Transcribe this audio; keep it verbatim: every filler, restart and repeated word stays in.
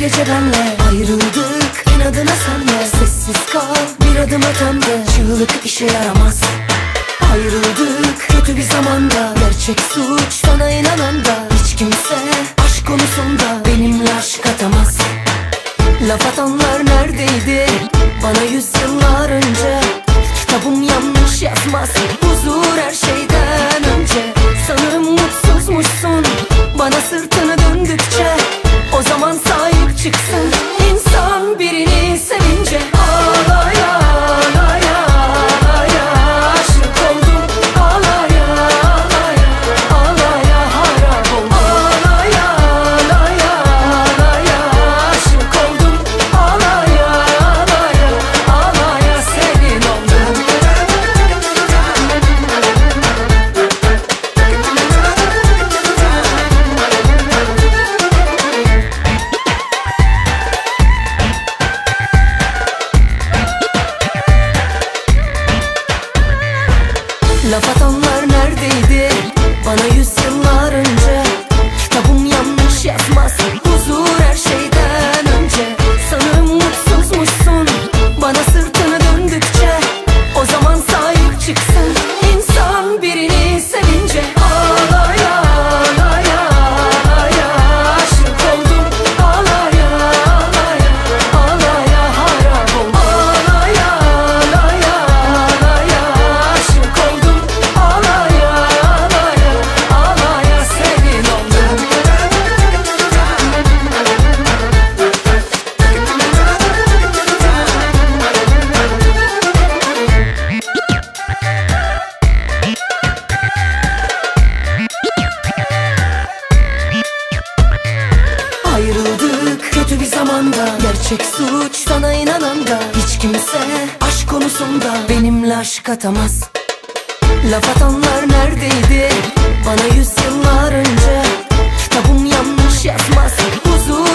gece benle ayrıldık, inadına senle. Sessiz kal bir adım ötemde, çığlık işe yaramaz. Ayrıldık kötü bir zamanda, gerçek suç sana inanan da. Hiç kimse aşk konusunda benimle aşk atamaz. Laf atanlar neredeydi bana yüzyıllar önce? Kitabım yanlış yazmaz, huzur her şeyden önce. Sanırım mutsuzmuşsun bana sırtını döndükçe. O zaman sahip çıksın insan birini sevince. Ağlaya ağlaya ağlaya aşık oldum. Ağlaya ağlaya ağlaya harap oldum. Ağlaya ağlaya ağlaya aşık oldum. Ağlaya ağlaya ağlaya senin oldum. Laf atanlar neredeydi bana yüzyıllar önce? Kitabım yanlış yazmaz, huzur her şeyden önce. Sanırım mutsuzmuşsun bana sırtını döndükçe. O zaman sahip çıksın insan birini sevince. Ağlaya ağlaya ağlaya aşık oldum. Ağlaya ağlaya ağlaya harap oldum. Ağlaya ağlaya ağlaya aşık oldum. Ağlaya ağlaya ağlaya senin oldum. Ayrıldık kötü bir zamanda, gerçek suç sana inanan da. Hiç kimse aşk konusunda benimle aşk atamaz. Laf atanlar neredeydi bana yüzyıllar önce? Kitabım yanlış yazmaz, huzur